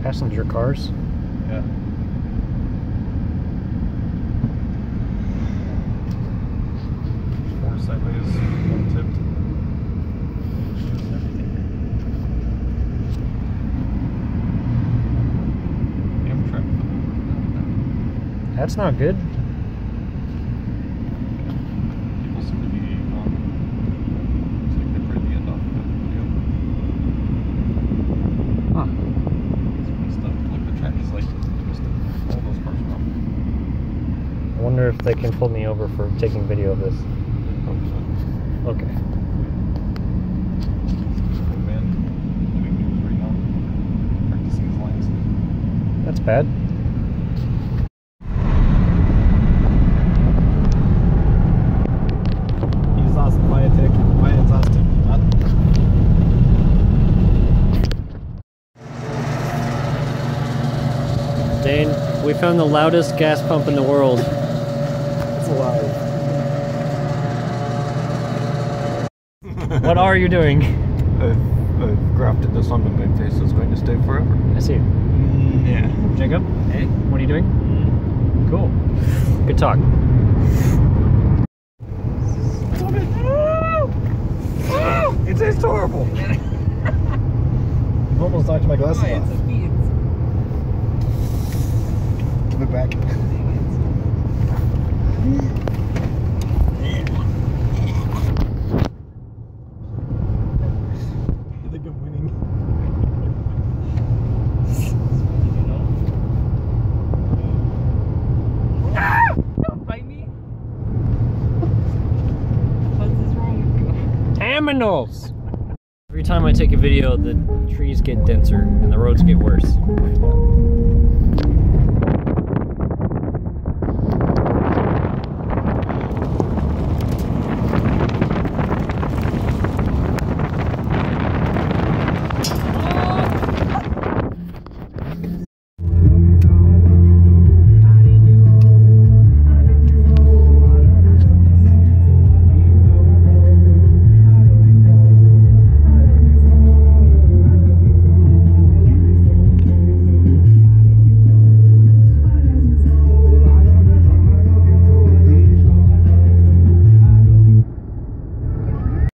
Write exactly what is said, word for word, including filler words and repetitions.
Passenger cars. Yeah. Four sideways, one tipped. Amtrak. That's not good. People seem to be um, looks like they read the end off of the video. Huh. It's messed up. Like the track is like twisted. All those cars are off. I wonder if they can pull me over for taking video of this. Okay. Old man doing news right now. Practicing his lines. That's bad. Dane, we found the loudest gas pump in the world. It's alive. What are you doing? I've, I've grafted this onto my face, so it's going to stay forever. I see. Mm, yeah. Jacob? Hey? What are you doing? Mm. Cool. Good talk. It tastes horrible. I've almost knocked my glasses off. Give it back. You think I'm winning? Ah! Don't bite me! What is wrong with you? Aminals! Every time I take a video, the trees get denser and the roads get worse.